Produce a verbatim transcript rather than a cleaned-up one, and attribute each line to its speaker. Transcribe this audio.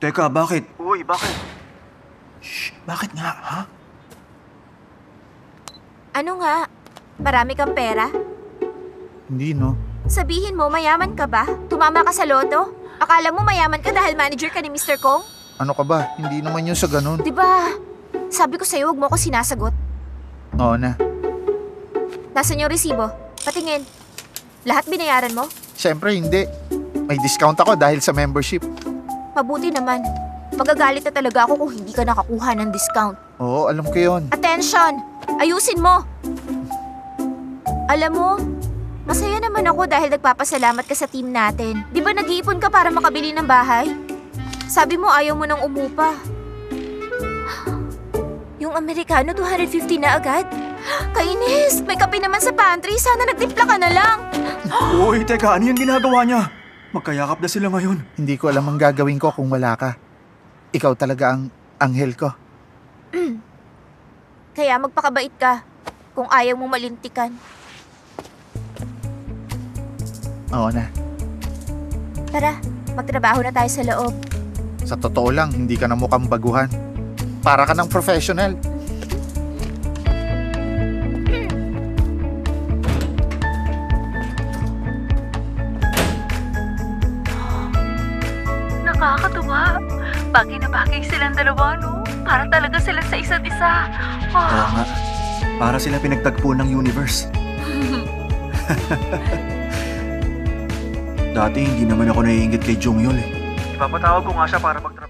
Speaker 1: Teka, bakit?
Speaker 2: Uy, bakit?
Speaker 1: Shh, bakit nga, ha?
Speaker 3: Ano nga? Marami kang pera?
Speaker 4: Hindi, no?
Speaker 3: Sabihin mo, mayaman ka ba? Tumama ka sa loto? Akala mo mayaman ka dahil manager ka ni mister Kong?
Speaker 4: Ano ka ba? Hindi naman yun sa ganun.
Speaker 3: Diba? Sabi ko sa'yo, huwag mo ako sinasagot.
Speaker 4: Oo na.
Speaker 3: Nasaan yung resibo? Patingin. Lahat binayaran mo?
Speaker 4: Siyempre, hindi. May discount ako dahil sa membership.
Speaker 3: Mabuti naman. Magagalit na talaga ako kung hindi ka nakakuha ng discount.
Speaker 4: Oo, alam ko yun.
Speaker 3: Attention! Ayusin mo! Alam mo, masaya naman ako dahil nagpapasalamat ka sa team natin. Di ba nag-iipon ka para makabili ng bahay? Sabi mo ayaw mo nang umupa. Yung Amerikano, two hundred fifty na agad? Kainis! May kape naman sa pantry. Sana nagtimpla ka na lang.
Speaker 1: Uy, teka, ano yung ginagawa niya? Magkayakap na sila ngayon.
Speaker 4: Hindi ko alam ang gagawin ko kung wala ka. Ikaw talaga ang anghel ko.
Speaker 3: Kaya magpakabait ka kung ayaw mo malintikan.
Speaker 4: Oo na.
Speaker 3: Tara, magtrabaho na tayo sa loob.
Speaker 4: Sa totoo lang, hindi ka na mukhang baguhan. Para ka ng professional.
Speaker 5: Nakakatuwa. Bagay na bagay silang dalawa, no? Para talaga sila sa isa't isa.
Speaker 1: Oo
Speaker 5: Oh.
Speaker 1: nga. Para sila pinagtagpo ng universe. Dati hindi naman ako naiingit kay Jongyol eh.
Speaker 2: Ipapatawag ko nga siya para mag